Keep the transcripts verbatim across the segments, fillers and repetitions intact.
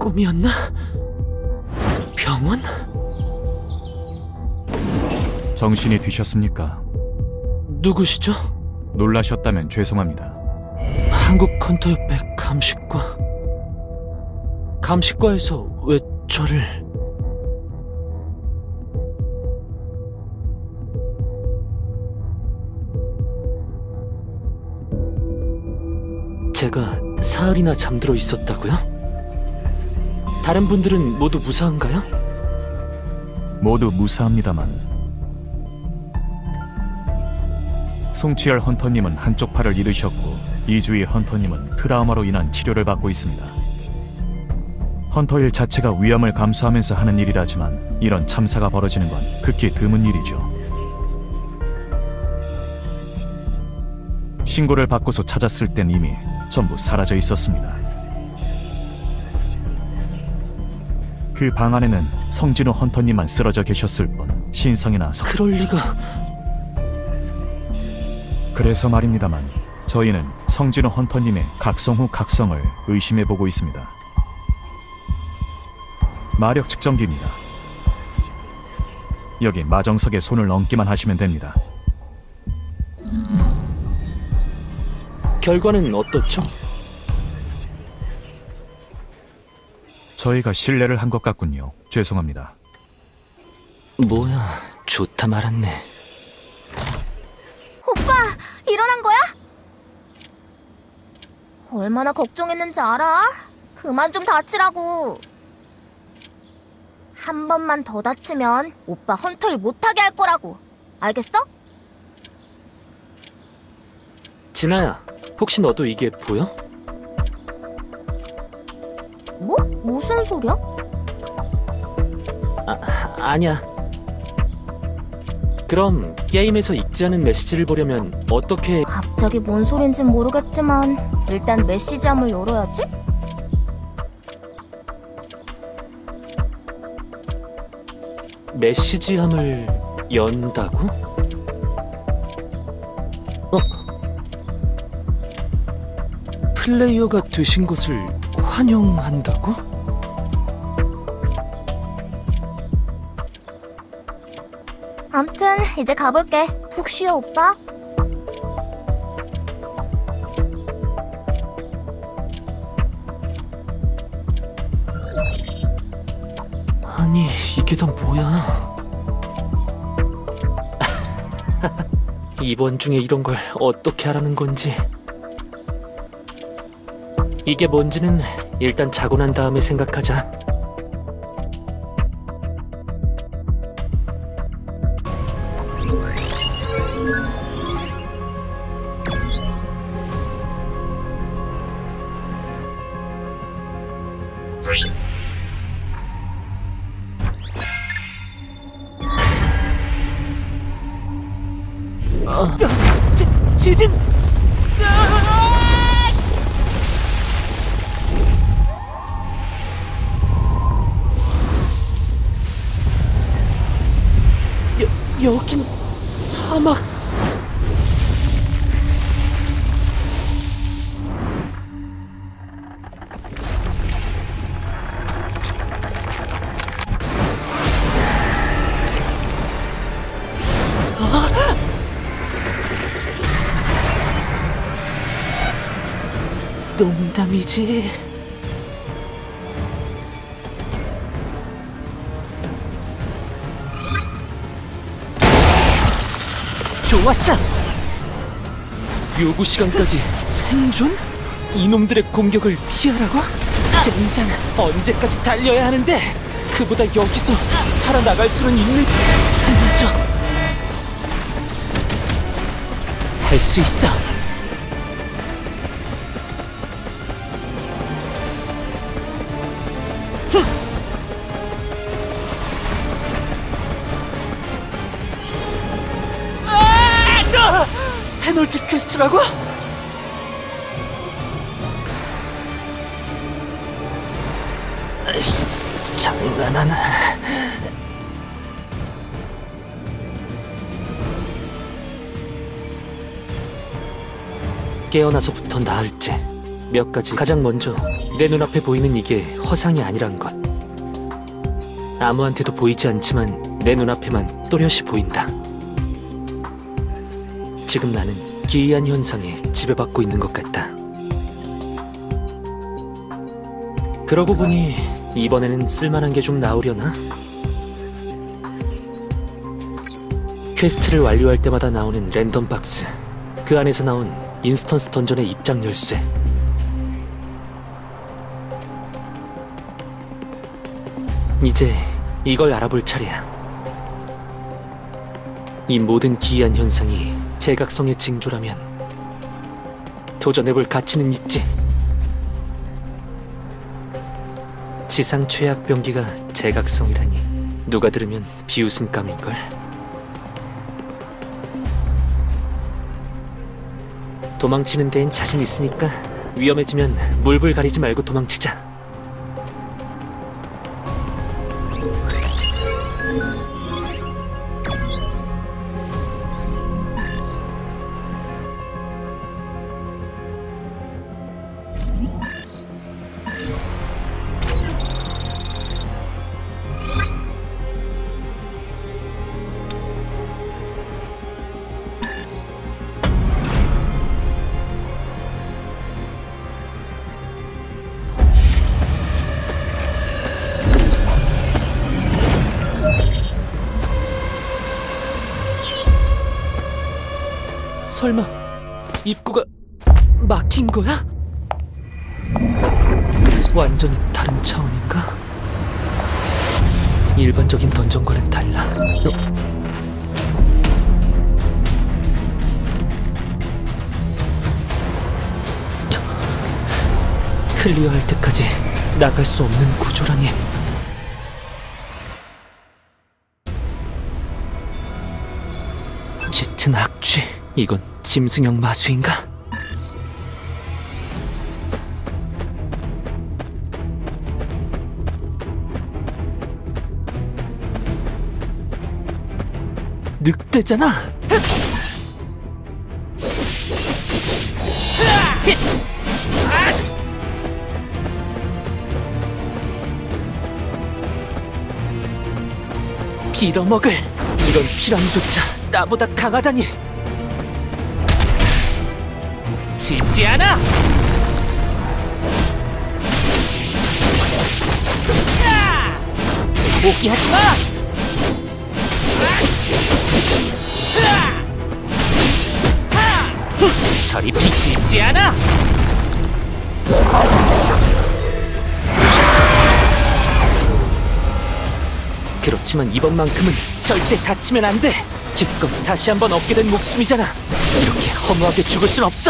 꿈이었나? 병원? 정신이 드셨습니까? 누구시죠? 놀라셨다면 죄송합니다. 한국헌터협회 감식과... 감식과에서 왜 저를... 제가 사흘이나 잠들어 있었다고요? 다른 분들은 모두 무사한가요? 모두 무사합니다만 송치열 헌터님은 한쪽 팔을 잃으셨고 이주희 헌터님은 트라우마로 인한 치료를 받고 있습니다. 헌터 일 자체가 위험을 감수하면서 하는 일이라지만 이런 참사가 벌어지는 건 극히 드문 일이죠. 신고를 받고서 찾았을 땐 이미 전부 사라져 있었습니다. 그 방 안에는 성진우 헌터님만 쓰러져 계셨을 뿐 신성이나 성... 그럴 리가... 그래서 말입니다만 저희는 성진우 헌터님의 각성 후 각성을 의심해보고 있습니다. 마력 측정기입니다. 여기 마정석에 손을 얹기만 하시면 됩니다. 결과는 어떻죠? 저희가 신뢰를 한 것 같군요. 죄송합니다. 뭐야, 좋다 말았네. 오빠! 일어난 거야? 얼마나 걱정했는지 알아? 그만 좀 다치라고. 한 번만 더 다치면 오빠 헌터일 못하게 할 거라고. 알겠어? 진아야, 혹시 너도 이게 보여? 뭐? 무슨 소리야? 아, 아니야. 그럼 게임에서 읽지 않은 메시지를 보려면 어떻게... 갑자기 뭔 소린진 모르겠지만 일단 메시지함을 열어야지? 메시지함을 연다고? 어? 플레이어가 되신 것을 환영한다고? 암튼 이제 가볼게. 푹 쉬어, 오빠. 아니, 이게 다 뭐야? 이번 중에 이런 걸 어떻게 하라는 건지. 이게 뭔지는 일단 자고 난 다음에 생각하자. 어. 지, 지진! 여, 여긴 사막... 농담이지. 좋았어! 요구 시간까지 생존? 이놈들의 공격을 피하라고? 젠장, 언제까지 달려야 하는데? 그보다 여기서 살아나갈 수는 있는지 살려줘. 할 수 있어. 페널티 퀘스트라고? 장난하나? 깨어나서부터 나을지 몇 가지. 가장 먼저 내 눈앞에 보이는 이게 허상이 아니란 것. 아무한테도 보이지 않지만 내 눈앞에만 또렷이 보인다. 지금 나는 기이한 현상에 지배받고 있는 것 같다. 그러고 보니 이번에는 쓸만한 게 좀 나오려나? 퀘스트를 완료할 때마다 나오는 랜덤 박스, 그 안에서 나온 인스턴스 던전의 입장 열쇠. 이제 이걸 알아볼 차례야. 이 모든 기이한 현상이 제각성의 징조라면 도전해볼 가치는 있지. 지상 최악 병기가 제각성이라니 누가 들으면 비웃음감일걸. 도망치는 데엔 자신 있으니까 위험해지면 물불 가리지 말고 도망치자. 설마 입구가 막힌 거야? 완전히 다른 차원인가? 일반적인 던전과는 달라. 어? 클리어할 때까지 나갈 수 없는 구조라니. 짙은 악취. 이건 짐승형 마수인가? 늑대잖아! 빌어먹을! 이런 피라미조차 나보다 강하다니! 지지 않아! 포기하지 마! 저리 비치지 않아! 그렇지만 이번만큼은 절대 다치면 안 돼! 기껏 다시 한번 얻게 된 목숨이잖아! 이렇게 허무하게 죽을 순 없어!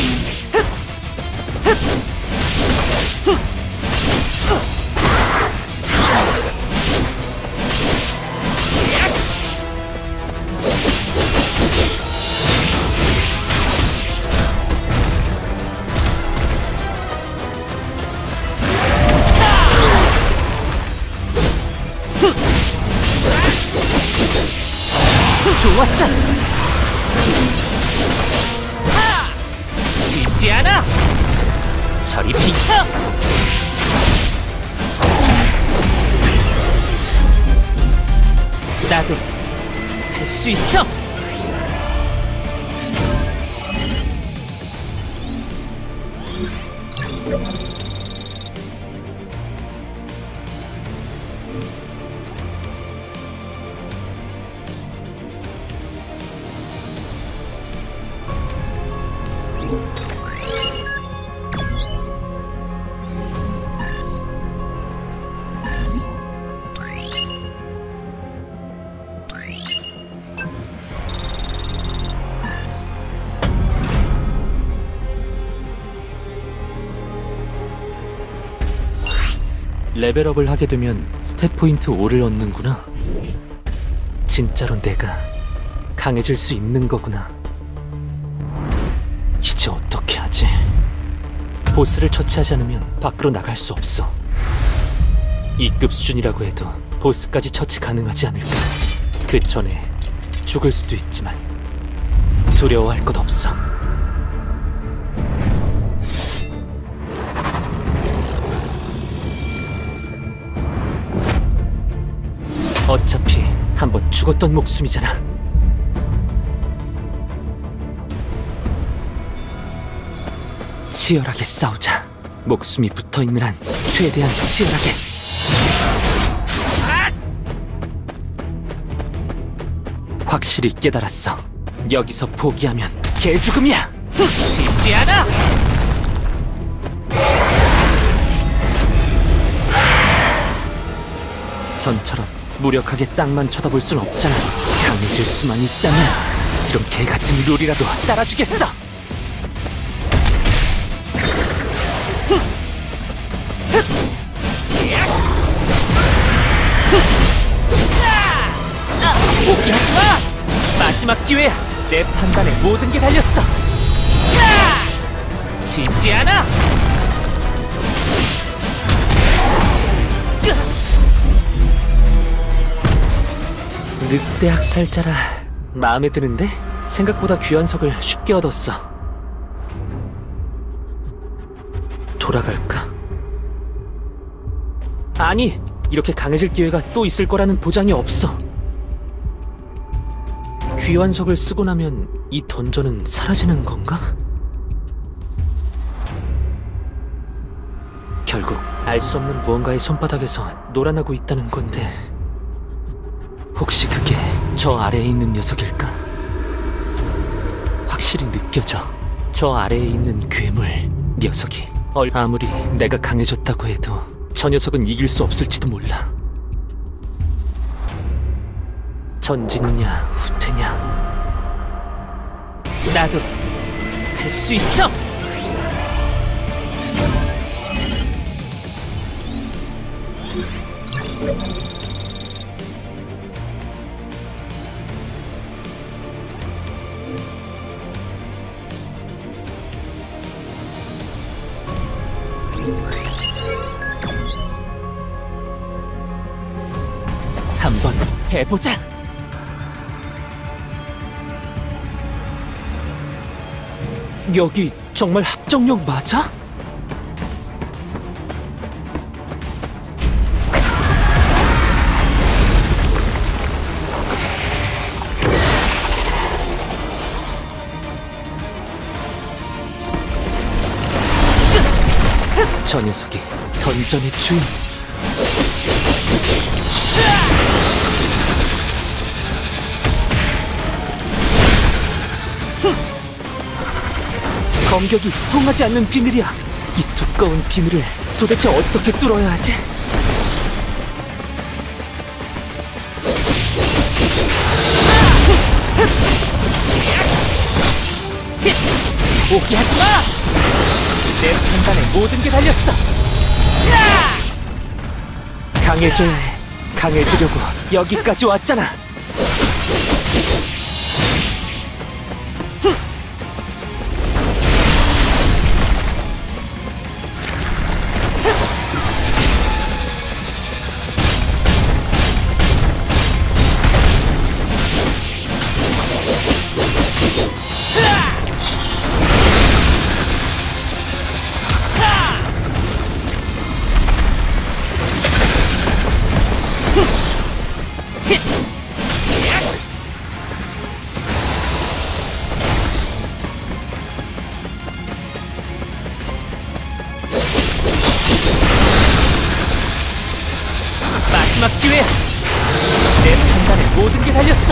좋았어! 지지 않아! 저리 비켜! 나도 할 수 있어! 레벨업을 하게 되면 스탯 포인트 오를 얻는구나. 진짜로 내가 강해질 수 있는 거구나. 이제 어떻게 하지? 보스를 처치하지 않으면 밖으로 나갈 수 없어. 이급 수준이라고 해도 보스까지 처치 가능하지 않을까. 그 전에 죽을 수도 있지만 두려워할 것 없어. 어차피 한번 죽었던 목숨이잖아. 치열하게 싸우자. 목숨이 붙어있는 한 최대한 치열하게. 확실히 깨달았어. 여기서 포기하면 개죽음이야. 지지 않아! 전처럼 무력하게 땅만 쳐다볼 순 없잖아. 강해질 수만 있다면 이런 개같은 룰이라도 따라주겠어. 포기하지 마! 마지막 기회야. 내 판단에 모든 게 달렸어. 지지 않아! 늑대 학살자라 마음에 드는데? 생각보다 귀환석을 쉽게 얻었어. 돌아갈까? 아니! 이렇게 강해질 기회가 또 있을 거라는 보장이 없어. 귀환석을 쓰고 나면 이 던전은 사라지는 건가? 결국 알 수 없는 무언가의 손바닥에서 놀아나고 있다는 건데, 혹시 그게 저 아래에 있는 녀석일까? 확실히 느껴져. 저 아래에 있는 괴물 녀석이. 아무리 내가 강해졌다고 해도 저 녀석은 이길 수 없을지도 몰라. 전진이냐 후퇴냐, 나도 할 수 있어! 한번 해보자! 여기 정말 합정역 맞아? 저 녀석이 던전의 주인. 검격이 통하지 않는 비늘이야. 이 두꺼운 비늘을 도대체 어떻게 뚫어야 하지? 포기하지 마! 내 판단에 모든 게 달렸어. 강해져야 해. 강해지려고 여기까지 왔잖아. 마지막 기회야. 내 판단에 모든 게 달렸어.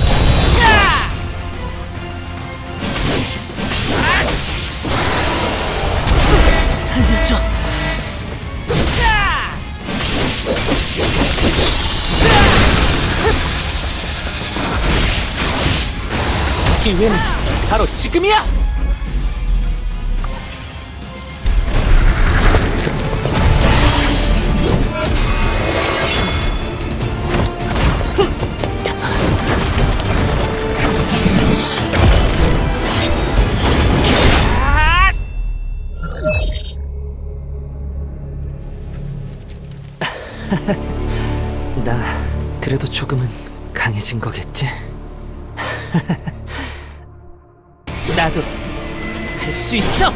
살려줘. 기회는 바로 지금이야. 나 그래도 조금은 강해진 거겠지? 나도 할 수 있어!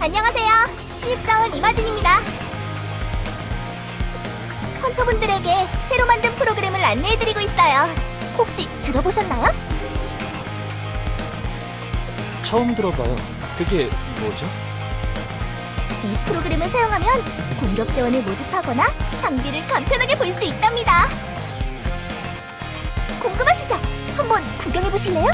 안녕하세요. 신입사원 이마진입니다. 헌터분들에게 새로 만든 프로그램을 안내해드리고 있어요. 혹시 들어보셨나요? 처음 들어봐요. 그게 뭐죠? 이 프로그램을 사용하면 공격대원을 모집하거나 장비를 간편하게 볼 수 있답니다. 궁금하시죠? 한번 구경해보실래요?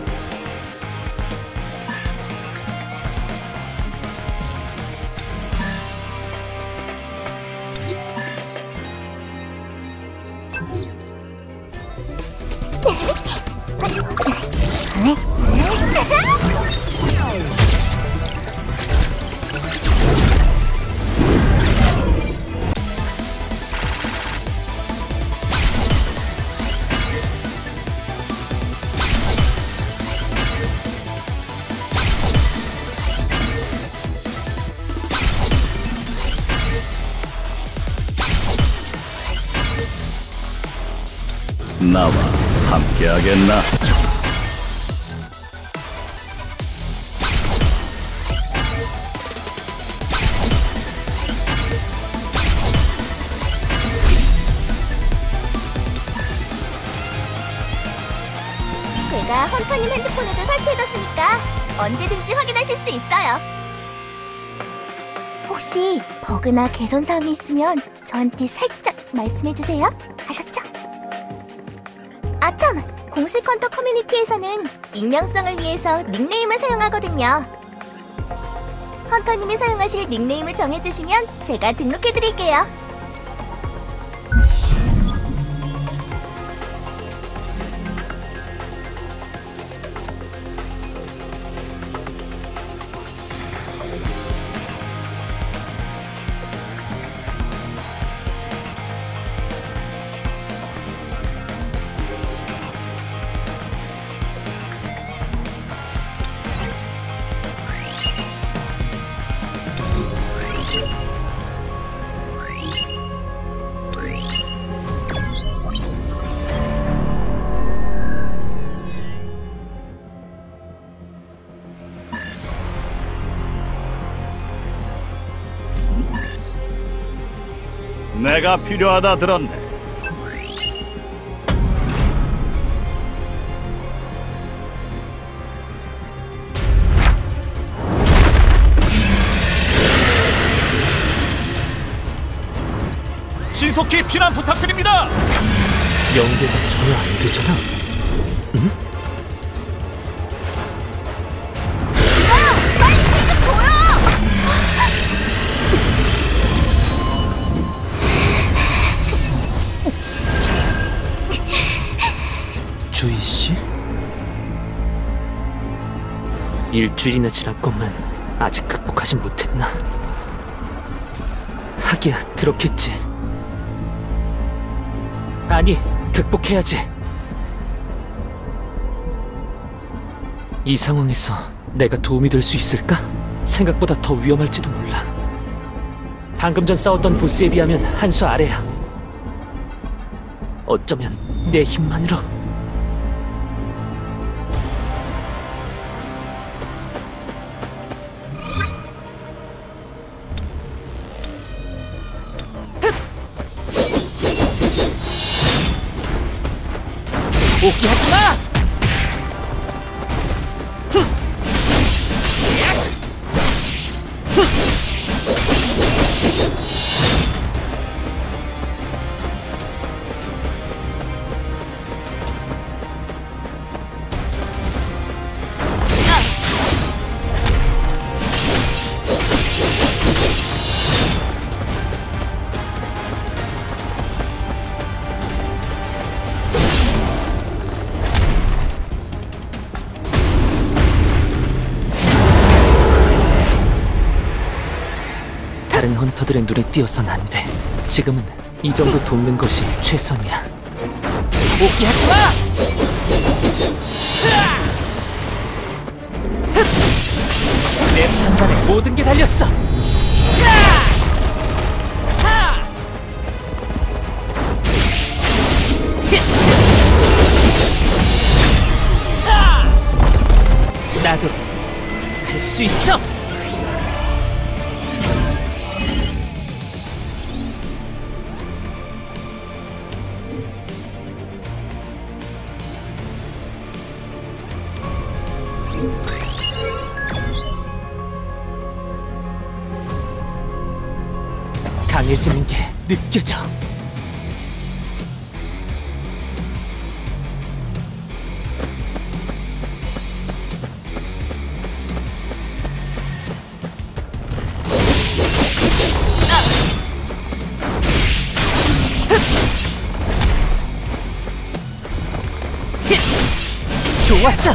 나와 함께하겠나? 제가 헌터님 핸드폰에도 설치해뒀으니까 언제든지 확인하실 수 있어요. 혹시 버그나 개선사항이 있으면 저한테 살짝 말씀해주세요. 아셨죠? 아참! 공식 헌터 커뮤니티에서는 익명성을 위해서 닉네임을 사용하거든요. 헌터님이 사용하실 닉네임을 정해주시면 제가 등록해드릴게요. 내가 필요하다 들었네. 신속히 피난 부탁드립니다. 연계가 전혀 안 되잖아. 응? 야! 빨리 길 좀 보여! 주희 씨? 일주일이나 지났건만 아직 극복하지 못했나? 하기야 그렇겠지. 아니, 극복해야지. 이 상황에서 내가 도움이 될 수 있을까? 생각보다 더 위험할지도 몰라. 방금 전 싸웠던 보스에 비하면 한 수 아래야. 어쩌면 내 힘만으로. 포기하지 마! 다른 헌터들의 눈에 띄어선 안 돼. 지금은 이 정도 돕는 것이 최선이야. 포기하지 마! 내 판단에 모든 게 달렸어. 나도 할 수 있어. 강해지는 게 느껴져. 좋았어!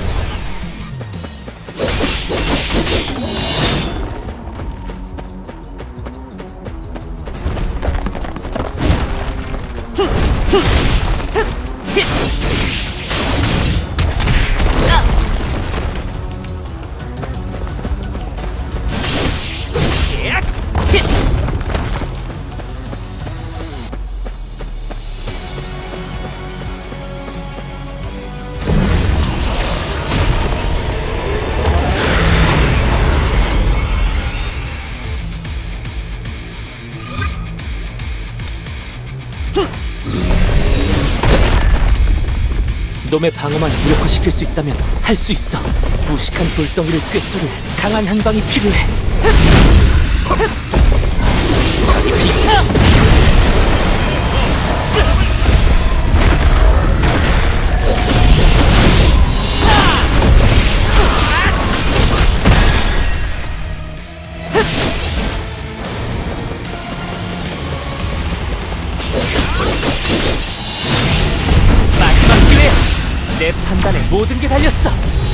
놈의 방어만 무력화시킬 수 있다면 할 수 있어. 무식한 돌덩이를 꿰뚫을 강한 한 방이 필요해. 저리 비켜! 마지막 기회야! 내 판단에 모든 게 달렸어!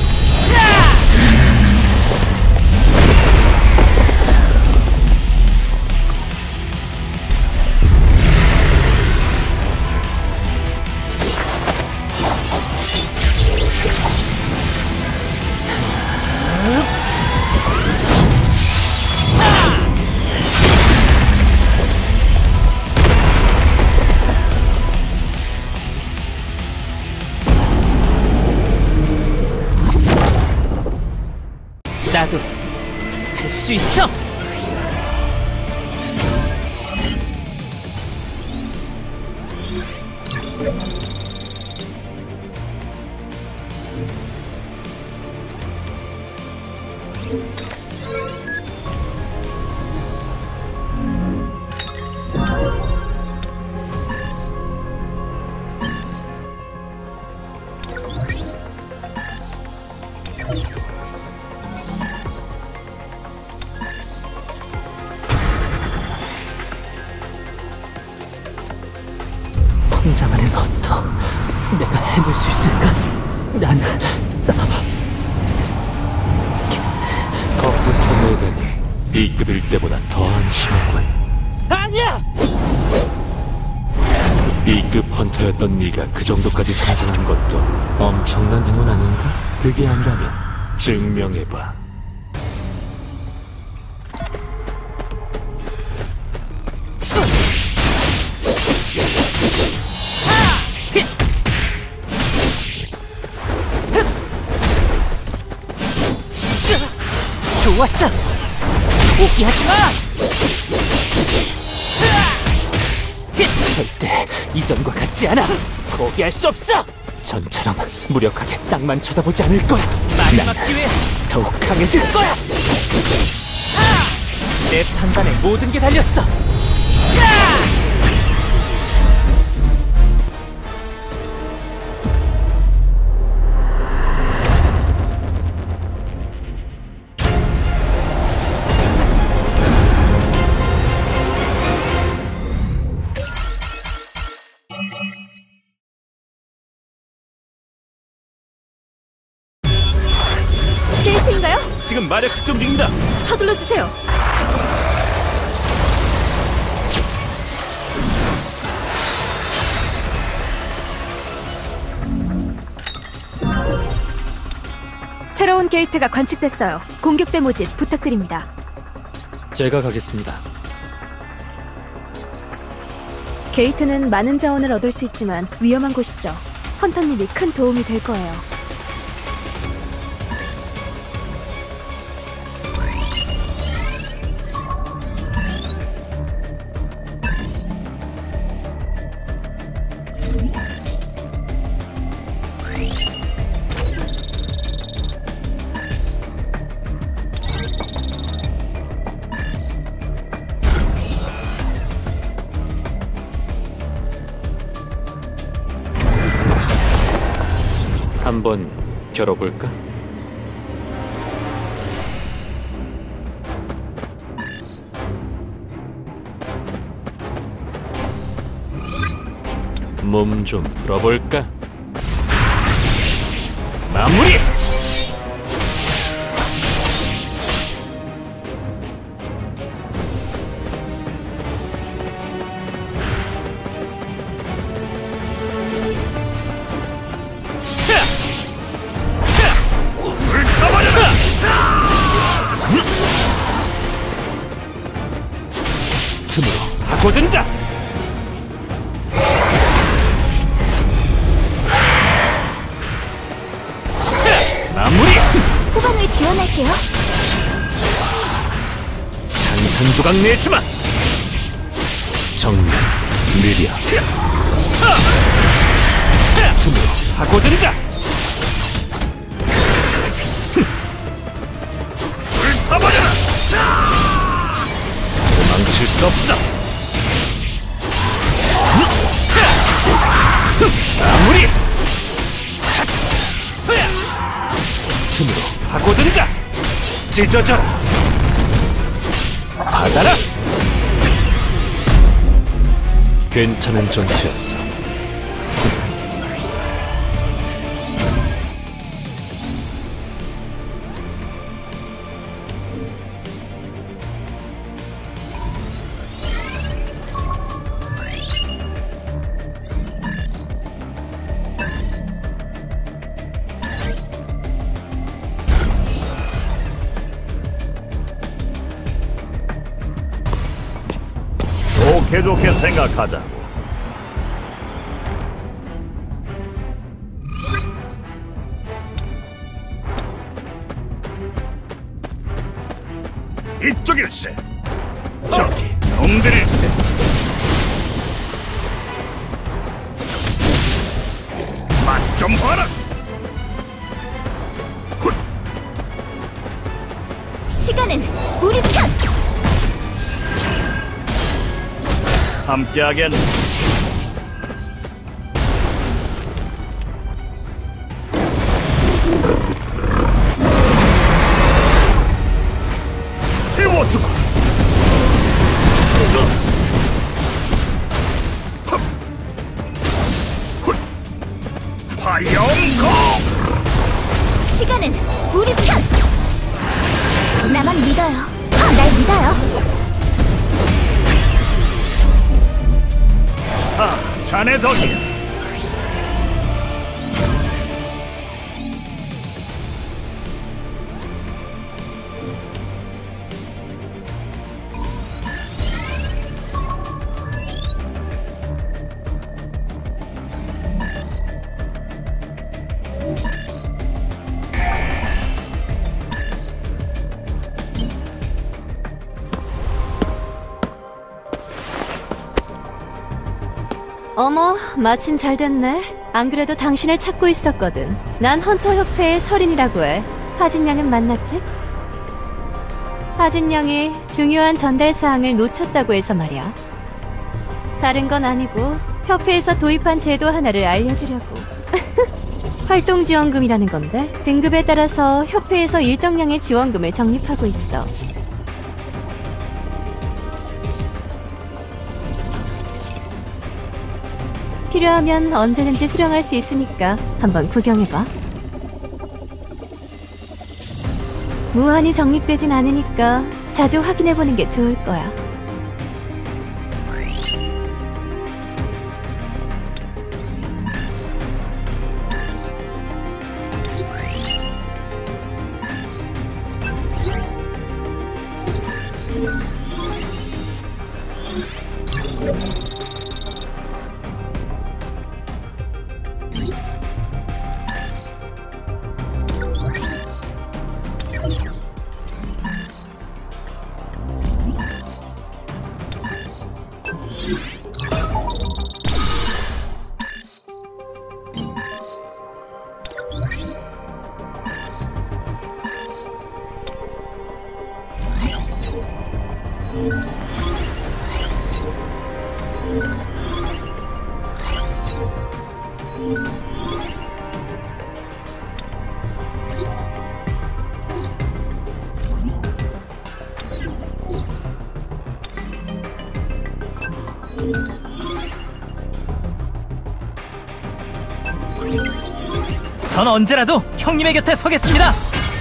나도 할 수 있어! 성장하는 헌터, 내가 해낼 수 있을까? 난... 거부터 내다니 B급일 때보다 더 안심하군. 아니야! B급 헌터였던 네가 그 정도까지 성장한 것도 엄청난 행운 아닌가? 그게 아니라면 증명해봐. 좋았어! 포기하지 마! 절대 이전과 같지 않아! 포기할 수 없어! 전처럼 무력하게 땅만 쳐다보지 않을 거야! 마지막 기회야! 더욱 강해질 거야! 내 판단에 모든 게 달렸어! 게이트인가요? 지금 마력 측정 중입니다. 서둘러 주세요. 새로운 게이트가 관측됐어요. 공격대 모집 부탁드립니다. 제가 가겠습니다. 게이트는 많은 자원을 얻을 수 있지만 위험한 곳이죠. 헌터님이 큰 도움이 될 거예요. 한번 겨뤄볼까? 몸 좀 풀어볼까? 마무리! 틈으로 파고든다! 마무리! 후방을 지원할게요. 산산조각 내주마! 정면, 느려 틈으로 파고든다! 불타버려라! 도망칠 수 없어! 마무리! 틈으로 파고든다! 찢어져라! 받아라! 괜찮은 전투였어. 좋게 좋게 생각하자고. 이쪽일세. 저기 놈들일세. 맛 좀 봐라. 훗. 시간은 우리 편. 함께하겠네. 태워주마. 화염고. 시간은 우리 편. 나만 믿어요. 아, 날 믿어요. 아, 자네 덕이야. 어머, 마침 잘 됐네. 안 그래도 당신을 찾고 있었거든. 난 헌터 협회의 서린이라고 해. 하진 양은 만났지? 하진 양이 중요한 전달 사항을 놓쳤다고 해서 말이야. 다른 건 아니고 협회에서 도입한 제도 하나를 알려주려고. 활동 지원금이라는 건데 등급에 따라서 협회에서 일정량의 지원금을 적립하고 있어. 필요하면 언제든지 수령할 수 있으니까 한번 구경해봐. 무한히 적립되진 않으니까 자주 확인해보는 게 좋을 거야. 전 언제라도 형님의 곁에 서겠습니다.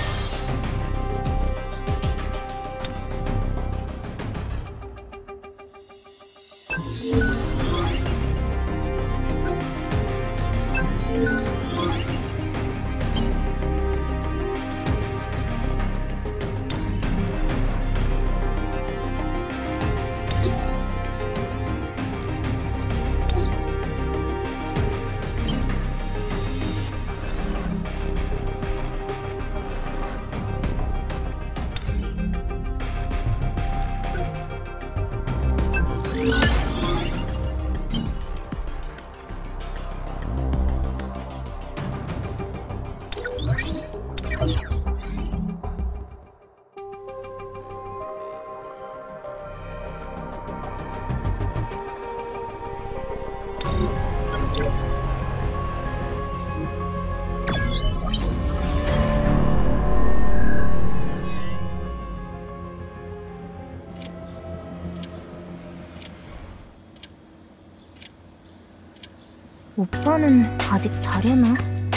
오빠는 아직 자려나?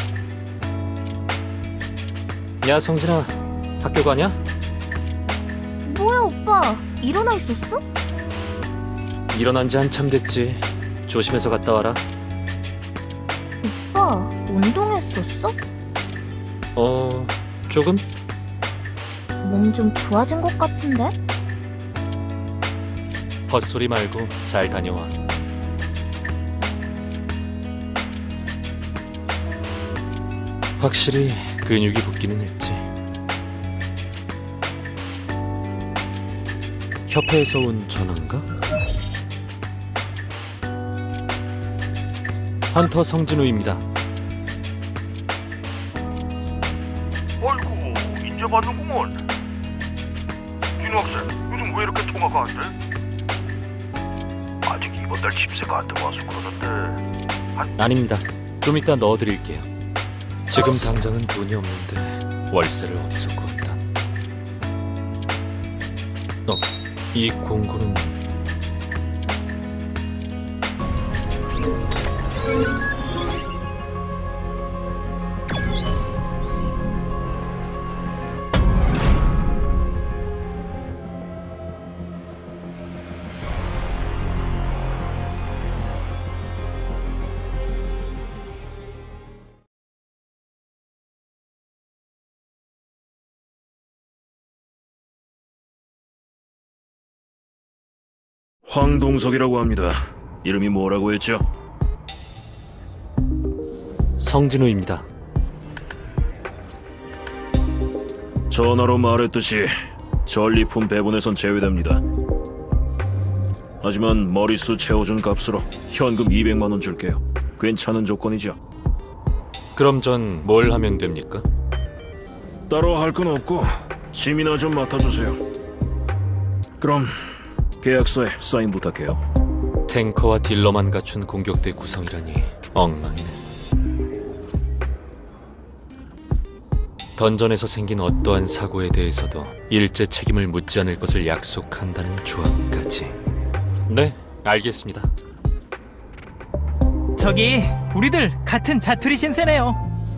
야, 성진아, 학교 가냐? 뭐야 오빠, 일어나 있었어? 일어난 지 한참 됐지. 조심해서 갔다 와라. 오빠, 운동했었어? 어... 조금? 몸 좀 좋아진 것 같은데? 헛소리 말고 잘 다녀와. 확실히 근육이 붙기는 했지. 협회에서 온 전화인가? 헌터 성진우입니다. 아이고, 이제 받는구먼. 진우 학생, 요즘 왜 이렇게 통화가 안 돼? 아직 이번 달 집세가 안 들어와서 그러는데. 아닙니다. 좀 이따 넣어드릴게요. 지금 당장은 돈이 없는데 월세를 어디서 구한다. 어, 이 공고는... 황동석이라고 합니다. 이름이 뭐라고 했죠? 성진우입니다. 전화로 말했듯이 전리품 배분에선 제외됩니다. 하지만 머릿수 채워준 값으로 현금 이백만 원 줄게요. 괜찮은 조건이죠? 그럼 전 뭘 하면 됩니까? 따로 할 건 없고 짐이나 좀 맡아주세요. 그럼 계약서에 사인 부탁해요. 탱커와 딜러만 갖춘 공격대 구성이라니 엉망이네. 던전에서 생긴 어떠한 사고에 대해서도 일제 책임을 묻지 않을 것을 약속한다는 조항까지. 네, 알겠습니다. 저기 우리들 같은 자투리 신세네요.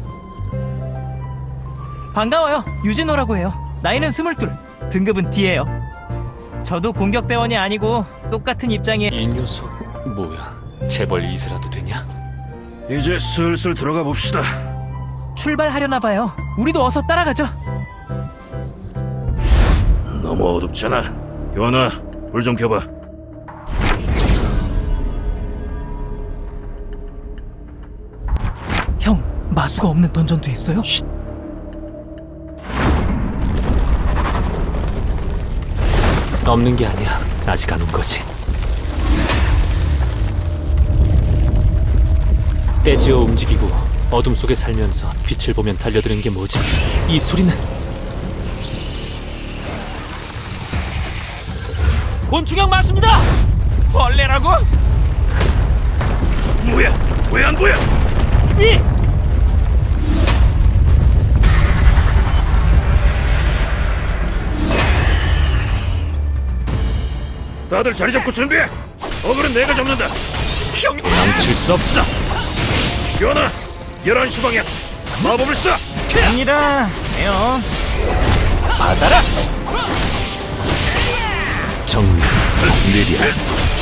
반가워요. 유진호라고 해요. 나이는 스물둘, 등급은 D예요. 저도 공격대원이 아니고 똑같은 입장이에요. 이 녀석 뭐야? 재벌 이 세라도 되냐? 이제 슬슬 들어가 봅시다. 출발하려나 봐요. 우리도 어서 따라가죠. 너무 어둡잖아. 교환아, 불 좀 켜봐. 형, 마수가 없는 던전도 있어요? 쉿. 없는 게 아니야. 아직 안 온 거지. 떼지어 움직이고 어둠 속에 살면서 빛을 보면 달려드는 게 뭐지? 이 소리는... 곤충형 마수입니다! 벌레라고? 뭐야? 왜 안 보여? 이! 다들 자리 잡고 준비해. 어글은 내가 잡는다. 형, 망칠 수 없어! 교환아, 열한 시 방향. 마법을 써! 갑니다. 에어. 받아라! 정면 느려.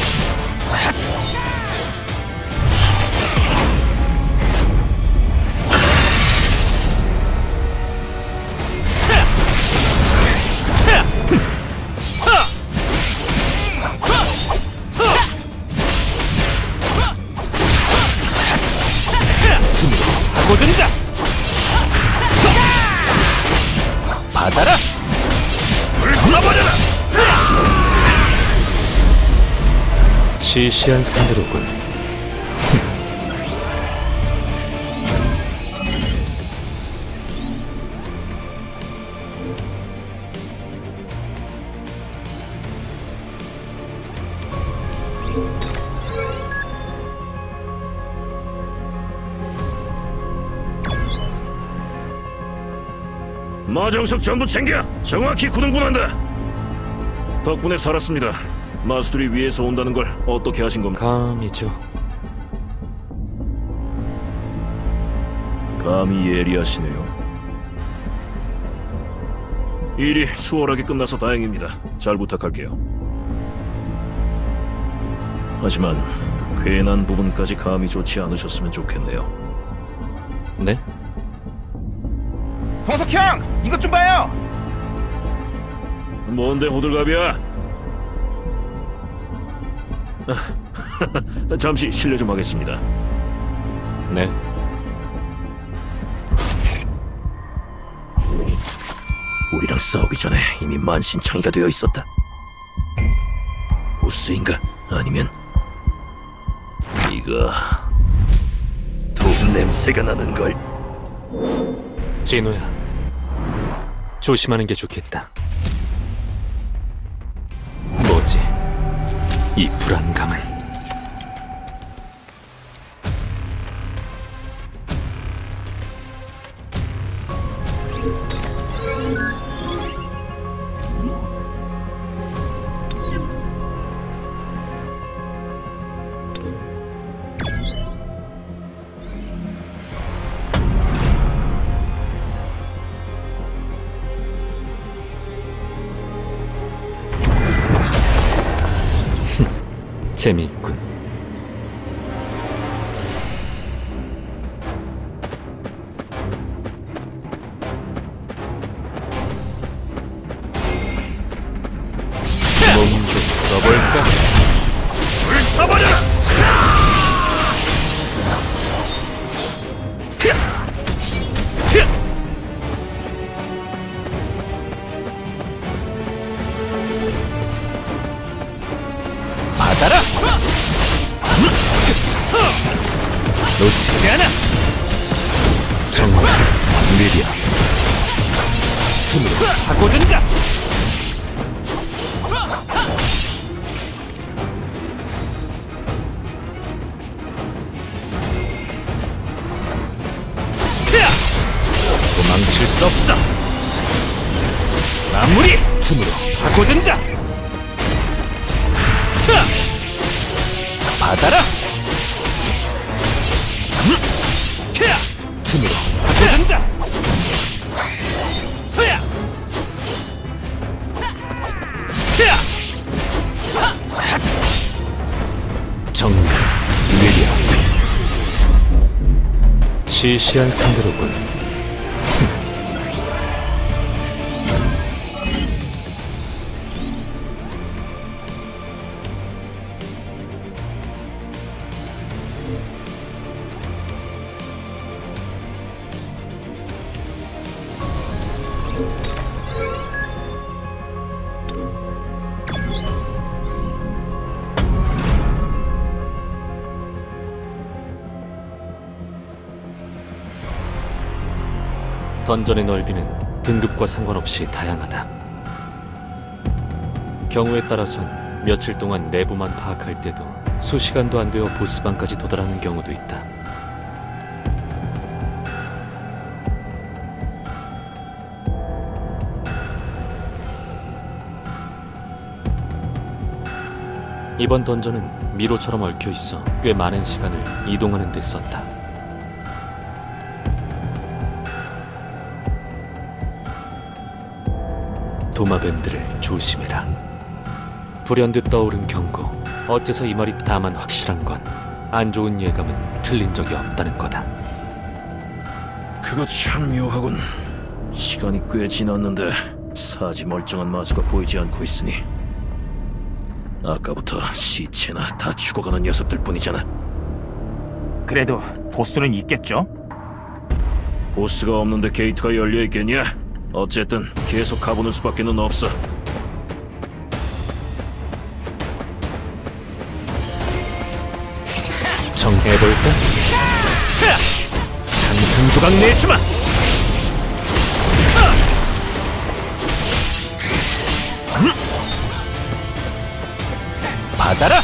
파고든다! 받아라! 불러버려라! 시시한 상대로군. 마정석 전부 챙겨! 정확히 구등분한다! 덕분에 살았습니다. 마수들이 위에서 온다는 걸 어떻게 하신 겁니까? 감이죠. 감히 예리하시네요. 일이 수월하게 끝나서 다행입니다. 잘 부탁할게요. 하지만 괜한 부분까지 감이 좋지 않으셨으면 좋겠네요. 네? 동석 형, 이것 좀 봐요. 뭔데 호들갑이야? 잠시 실례 좀 하겠습니다. 네. 우리랑 싸우기 전에 이미 만신창이가 되어 있었다. 보스인가? 아니면 네가 돈 냄새가 나는걸. 진호야, 조심하는 게 좋겠다. 뭐지? 이 불안감은. 재미있군. 몸 좀 써볼까? 불타버려라! 받아라! 놓치지 않아! 정말 느려. 틈으로 파고든다! 도망칠 수 없어! 마무리! 틈으로 파고든다! 받아라! 틈으로 파고든다! 정면 느려. 시시한 상대로군. 던전의 넓이는 등급과 상관없이 다양하다. 경우에 따라선 며칠 동안 내부만 파악할 때도 수시간도 안 되어 보스방까지 도달하는 경우도 있다. 이번 던전은 미로처럼 얽혀 있어 꽤 많은 시간을 이동하는 데 썼다. 도마뱀들을 조심해라. 불현듯 떠오른 경고. 어째서 이 말이 다만 확실한 건 안 좋은 예감은 틀린 적이 없다는 거다. 그거 참 묘하군. 시간이 꽤 지났는데 사지 멀쩡한 마수가 보이지 않고 있으니 아까부터 시체나 다 죽어가는 녀석들 뿐이잖아. 그래도 보스는 있겠죠? 보스가 없는데 게이트가 열려있겠냐? 어쨌든 계속 가보는 수밖에는 없어. 정해볼까? 산산조각 내주마! 받아라!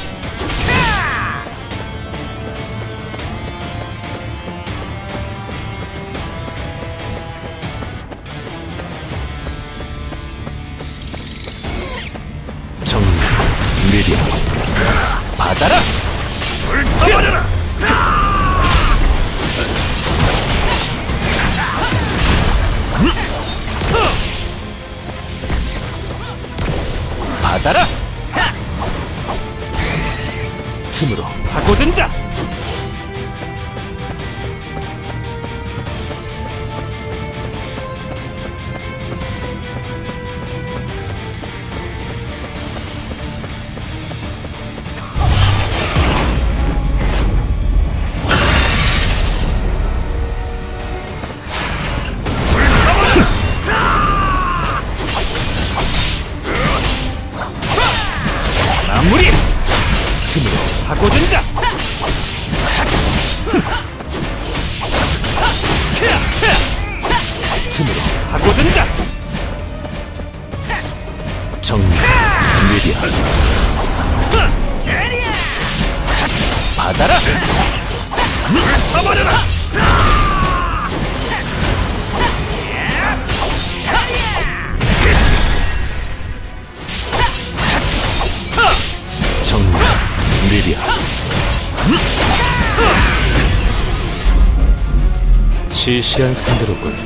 정리, 미련, 받아라! 불타버려라! 받아라! 틈으로 파고든다! 마무리! 틈으로 파고든다! 틈으로 파고든다! 정리, 미련, 받아라! 불타버려라! 정리, 미련. 시시한 상대로군.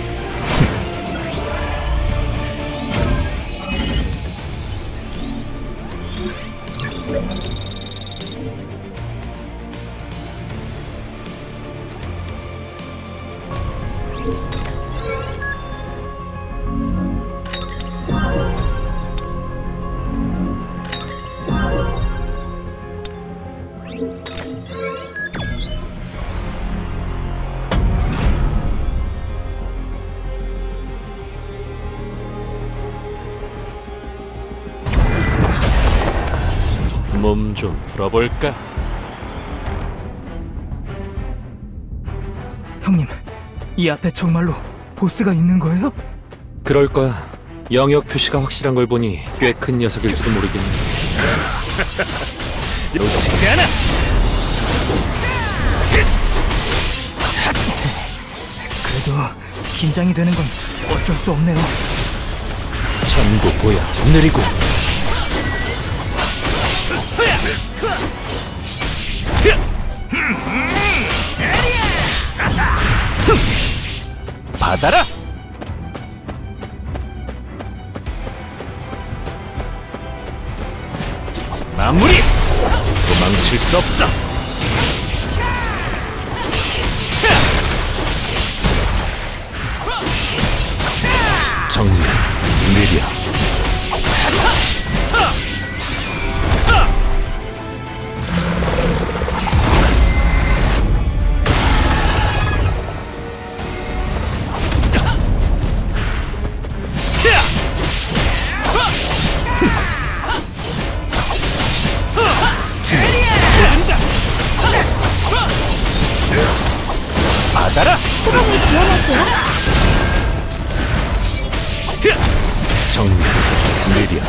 몸 좀 풀어볼까? 형님, 이 앞에 정말로 보스가 있는 거예요? 그럴 거야. 영역 표시가 확실한 걸 보니 꽤 큰 녀석일지도 모르겠네. 놓치지 않아! 그래도 긴장이 되는 건 어쩔 수 없네요. 전부 보여 느리고. 받아라! 마무리! 도망칠 수 없어! 정리, 미련. 받아라! 후방을 지원할게요. 정리, 미련.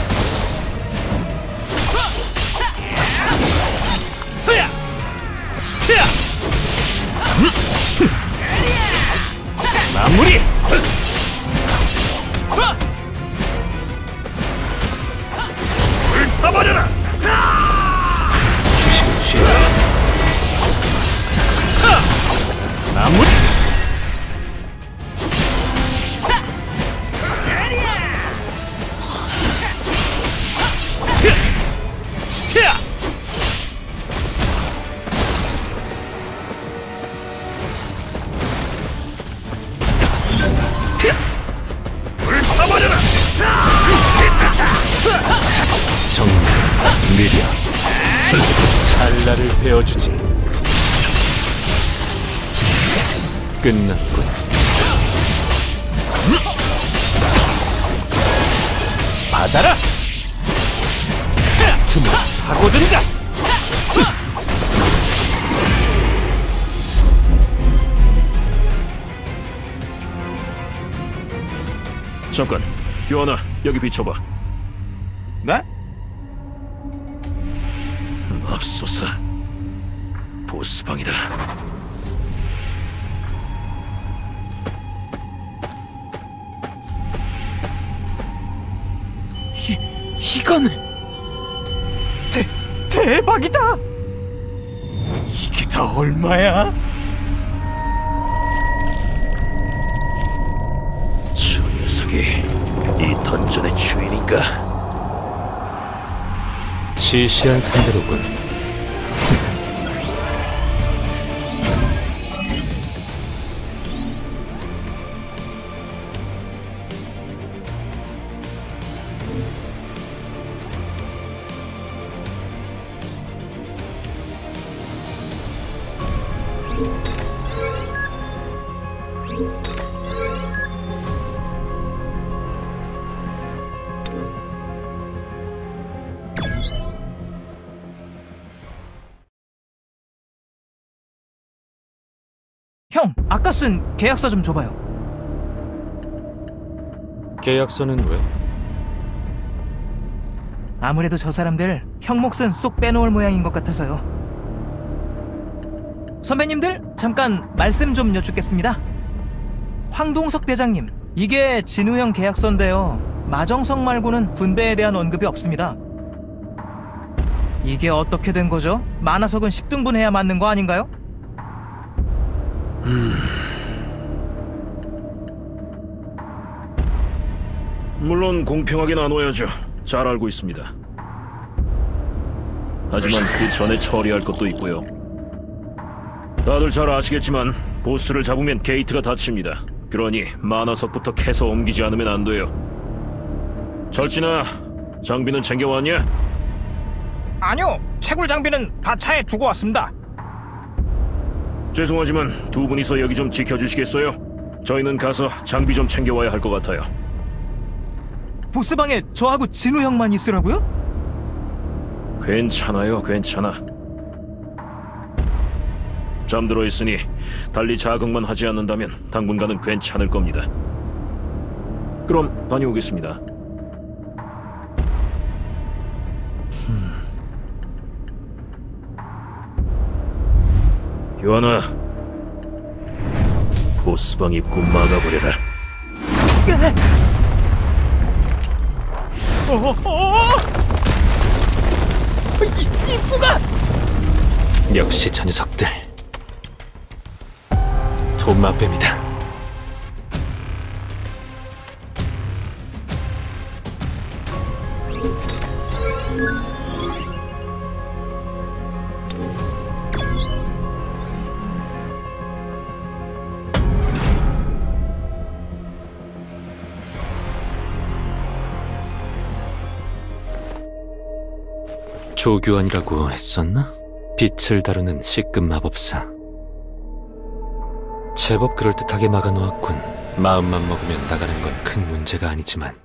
마무리! 불타버려라! 주식을 취해야겠어. 마무리! 미리야, 찰나를 베어주지. 끝났군. 받아라! 틈을 파고든다! 잠깐, 교환아, 여기 비춰봐. 네? 맙소사, 보스방이다. 이, 이거는 대, 대박이다! 이게 다 얼마야? 저 녀석이 이 던전의 주인인가? 시시한 상대로군. 형, 아까 쓴 계약서 좀 줘봐요. 계약서는 왜? 아무래도 저 사람들 형 몫은 쏙 빼놓을 모양인 것 같아서요. 선배님들, 잠깐 말씀 좀 여쭙겠습니다. 황동석 대장님, 이게 진우 형 계약서인데요. 마정석 말고는 분배에 대한 언급이 없습니다. 이게 어떻게 된 거죠? 만화석은 십 등분 해야 맞는 거 아닌가요? 음... 물론 공평하게 나눠야죠. 잘 알고 있습니다. 하지만 그 전에 처리할 것도 있고요. 다들 잘 아시겠지만 보스를 잡으면 게이트가 닫힙니다. 그러니 만화석부터 캐서 옮기지 않으면 안 돼요. 절진아, 장비는 챙겨왔냐? 아니요, 채굴 장비는 다 차에 두고 왔습니다. 죄송하지만 두 분이서 여기 좀 지켜주시겠어요? 저희는 가서 장비 좀 챙겨와야 할 것 같아요. 보스방에 저하고 진우 형만 있으라고요? 괜찮아요, 괜찮아. 잠들어 있으니 달리 자극만 하지 않는다면 당분간은 괜찮을 겁니다. 그럼 다녀오겠습니다. 요한아, 보스방 입구 막아버려라. 이, 입구가! 역시 저 녀석들 돈맛뱀이다. 조교환이라고 했었나? 빛을 다루는 C급 마법사. 제법 그럴듯하게 막아놓았군. 마음만 먹으면 나가는 건 큰 문제가 아니지만.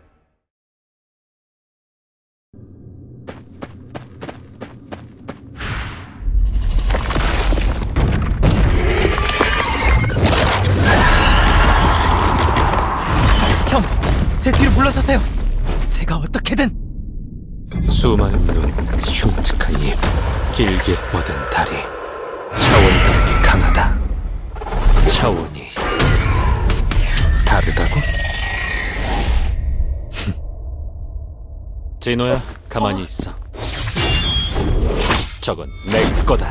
형, 제 뒤로 물러서세요. 제가 어떻게든. 수많은 눈, 흉측한 입, 길게 뻗은 다리. 차원이 다르게 강하다. 차원이 다르다고? 진호야, 가만히 있어. 저건 내 거다.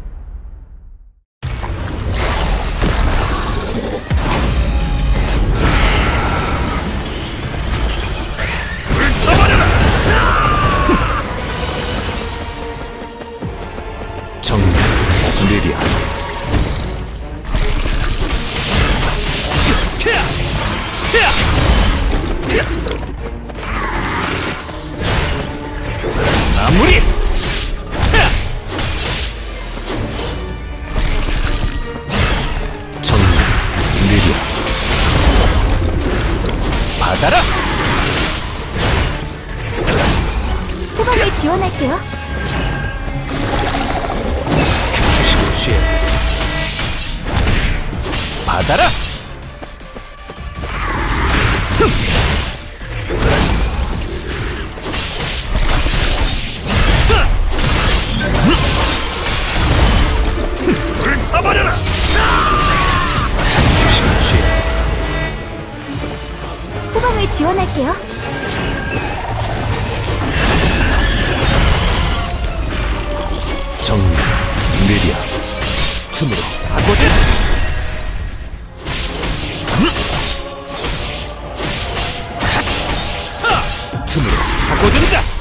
정면 느려. 마무리! 후방을 지원할게요. 주식을 취해야겠어. 받아라! 불타버려라! 주식을 취해야겠어. 후방을 지원할게요. 정면, 느려, 틈으로 파고들! 틈으로 파고든다!